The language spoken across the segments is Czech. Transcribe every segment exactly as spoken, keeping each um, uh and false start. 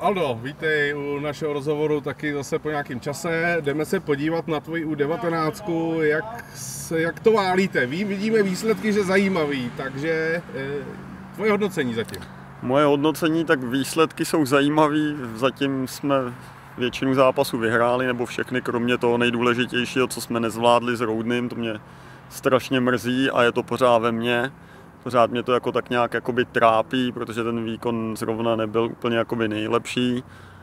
Aldo, vítej u našeho rozhovoru taky zase po nějakém čase. Jdeme se podívat na tvoji U devatenáct, jak, se, jak to válíte. Ví, vidíme výsledky, že zajímavý, takže eh, tvoje hodnocení zatím. Moje hodnocení, tak výsledky jsou zajímavý. Zatím jsme většinu zápasů vyhráli, nebo všechny, kromě toho nejdůležitějšího, co jsme nezvládli s Roudným. To mě strašně mrzí a je to pořád ve mně. Pořád mě to jako tak nějak jakoby trápí, protože ten výkon zrovna nebyl úplně jakoby nejlepší.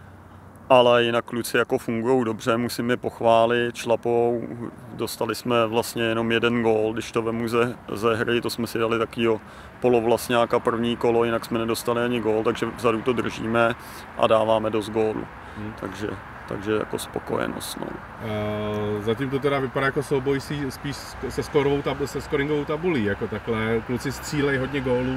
Ale jinak kluci jako fungují dobře, musím je pochválit, šlapou. Dostali jsme vlastně jenom jeden gól, když to vemu ze, ze hry, to jsme si dali takovýho polovlastňáka první kolo, jinak jsme nedostali ani gól, takže vzadu to držíme a dáváme dost gólů. Hmm. Takže, takže jako spokojenost. No. Uh, zatím to teda vypadá jako souboj spíš se, tab- se scoringovou tabulí, jako takhle. Kluci střílejí hodně gólů.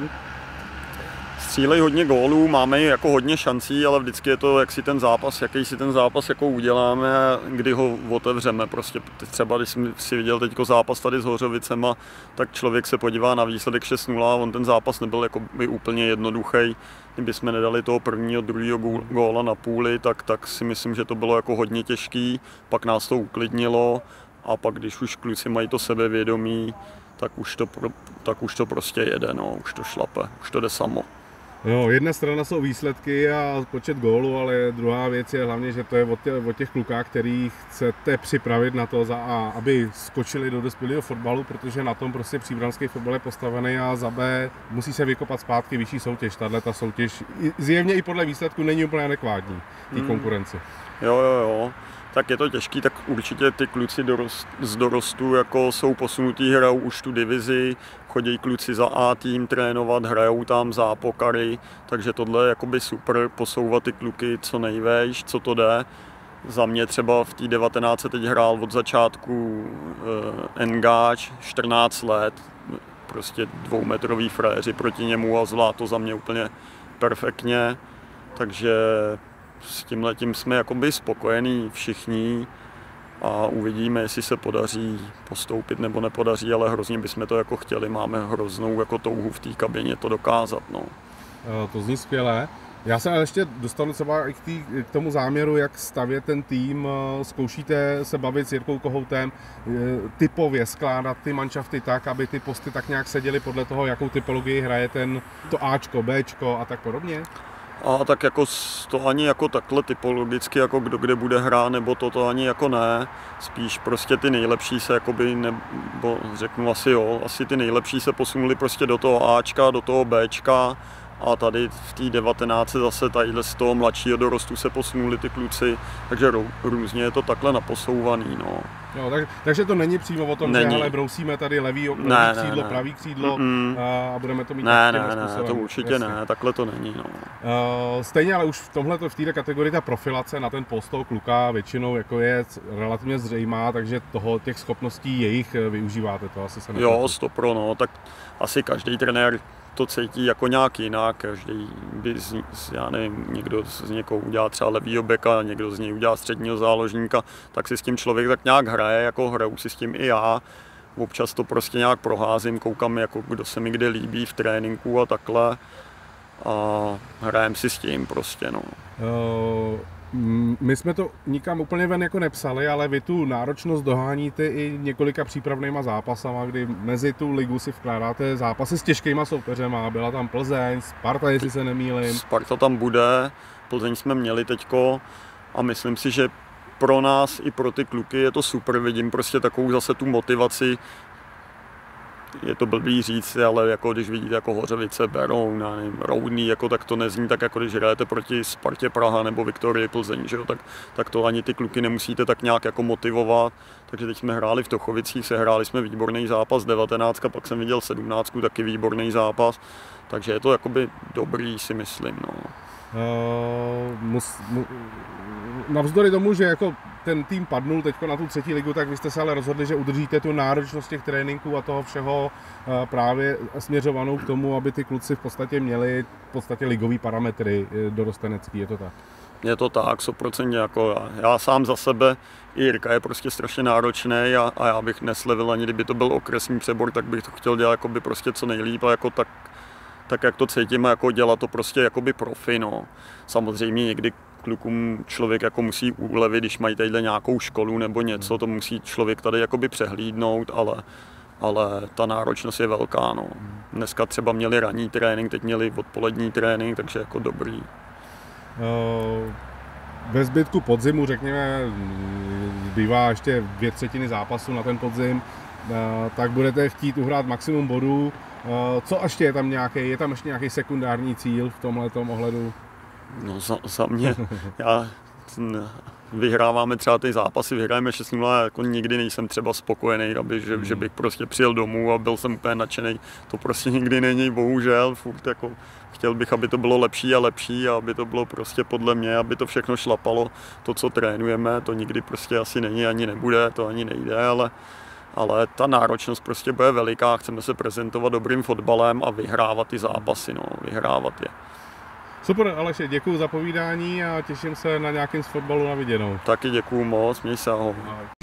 Střílejí hodně gólů, máme jako hodně šancí, ale vždycky je to, jak si ten zápas, jaký si ten zápas jako uděláme, kdy ho otevřeme. Prostě třeba, když jsem si viděl teďko zápas tady s Hořovicema, tak člověk se podívá na výsledek šest nula a on ten zápas nebyl jako by úplně jednoduchý. Kdybychom nedali toho prvního, druhého góla na půli, tak, tak si myslím, že to bylo jako hodně těžký. Pak nás to uklidnilo a pak, když už kluci mají to sebevědomí, tak už to, tak už to prostě jede, no, už to šlape, už to jde samo. No, jedna strana jsou výsledky a počet gólů, ale druhá věc je hlavně, že to je o těch, o těch klukách, který chcete připravit na to, za A, aby skočili do dospělého fotbalu, protože na tom prostě příbramský fotbal je postavený, a za B musí se vykopat zpátky vyšší soutěž. Tahle ta soutěž zjevně i podle výsledku není úplně adekvátní té hmm. konkurenci. Jo, jo, jo. Tak je to těžký, tak určitě ty kluci dorost, z dorostu jako jsou posunutí, hrajou už tu divizi, chodí kluci za A tým trénovat, hrajou tam zápokary, takže tohle je jakoby super, posouvat ty kluky co nejvejš, co to jde. Za mě třeba v té devatenáct teď hrál od začátku eh, Engáč, čtrnáct let, prostě dvoumetrový fréři proti němu a zvládl to za mě úplně perfektně, takže s tímhletím jsme jakoby spokojení všichni a uvidíme, jestli se podaří postoupit nebo nepodaří, ale hrozně bychom to jako chtěli, máme hroznou jako touhu v té kabině to dokázat. No. To zní skvěle. Já se ještě dostanu třeba i k, tý, k tomu záměru, jak stavět ten tým. Zkoušíte se bavit s Jirkou Kohoutem, typově skládat ty manšafty tak, aby ty posty tak nějak seděly podle toho, jakou typologii hraje ten to Ačko, Bčko a tak podobně? A tak jako to ani jako takhle typologicky, jako kdo kde bude hrát, nebo to, to ani jako ne. Spíš prostě ty nejlepší se jakoby, nebo řeknu asi jo, asi ty nejlepší se posunuli prostě do toho Ačka, do toho Bčka. A tady v té devatenáct zase tadyhle z toho mladšího dorostu se posunuli ty kluci, takže různě je to takhle naposouvaný. No. Jo, tak, takže to není přímo o tom, není. Že hele, brousíme tady levý, levý ne, křídlo, ne, pravý křídlo mm, a budeme to mít ne, ne, ne, to určitě jasně. Ne, takhle to není. No. Uh, stejně ale už v tomhle, v této kategorii ta profilace na ten post toho kluka většinou jako je relativně zřejmá, takže toho, těch schopností jejich využíváte, to asi se neplatí. Jo, stopro, no, tak asi každý trenér to cítí jako nějak jinak, každý by z, já nevím, někdo z někoho udělá třeba levýho beka, někdo z něj udělá středního záložníka, tak si s tím člověk tak nějak hraje, jako hraju si s tím i já. Občas to prostě nějak proházím, koukám, jako kdo se mi kde líbí v tréninku a takhle a hrajem si s tím prostě, no. Uh... My jsme to nikam úplně ven jako nepsali, ale vy tu náročnost doháníte i několika přípravnýma zápasama, kdy mezi tu ligu si vkládáte zápasy s těžkýma soupeřema. Byla tam Plzeň, Sparta, jestli se nemýlím. Sparta tam bude, Plzeň jsme měli teďko a myslím si, že pro nás i pro ty kluky je to super. Vidím prostě takovou zase tu motivaci. Je to blbý říct, ale jako když vidíte jako Hořovice, Beroun, nevím, Roudný, jako tak to nezní tak, jako když hrajete proti Spartě Praha nebo Viktorii Plzeň, že jo? Tak, tak to ani ty kluky nemusíte tak nějak jako motivovat. Takže teď jsme hráli v Tochovicích, sehráli jsme výborný zápas devatenáct, pak jsem viděl sedmnáct, taky výborný zápas, takže je to jakoby dobrý, si myslím. No. Uh, mus, mu, navzdory tomu, že jako ten tým padnul teď na tu třetí ligu, tak vy jste se ale rozhodli, že udržíte tu náročnost těch tréninků a toho všeho uh, právě směřovanou k tomu, aby ty kluci v podstatě měli v podstatě ligový parametry dorostenecký, je to tak? Je to tak, sto procent jako já. Já sám za sebe, i Jirka je prostě strašně náročný a, a já bych neslevil, ani kdyby to byl okresní přebor, tak bych to chtěl dělat jakoby prostě co nejlíp a jako tak tak jak to cítíme, jako dělat to prostě jakoby profi, no. Samozřejmě někdy klukům člověk jako musí ulevit, když mají tadyhle nějakou školu nebo něco, to musí člověk tady jakoby přehlídnout, ale, ale ta náročnost je velká, no. Dneska třeba měli ranní trénink, teď měli odpolední trénink, takže jako dobrý. Ve zbytku podzimu, řekněme, zbývá ještě dvě třetiny zápasu na ten podzim, tak budete chtít uhrát maximum bodů. Co ještě je tam nějaký, je tam ještě nějaký sekundární cíl v tomhletom ohledu? No za, za mě, já vyhráváme třeba ty zápasy, vyhrajeme šest nula, jako nikdy nejsem třeba spokojený, aby, že, že bych prostě přijel domů a byl jsem úplně nadšený. To prostě nikdy není, bohužel, furt jako chtěl bych, aby to bylo lepší a lepší a aby to bylo prostě podle mě, aby to všechno šlapalo, to, co trénujeme, to nikdy prostě asi není, ani nebude, to ani nejde, ale ale ta náročnost prostě bude veliká, chceme se prezentovat dobrým fotbalem a vyhrávat ty zápasy, no, vyhrávat je. Super, Aleši, děkuji za povídání a těším se na nějakým z fotbalu na viděnou. Taky děkuju moc, měj se, ahoj. Ahoj.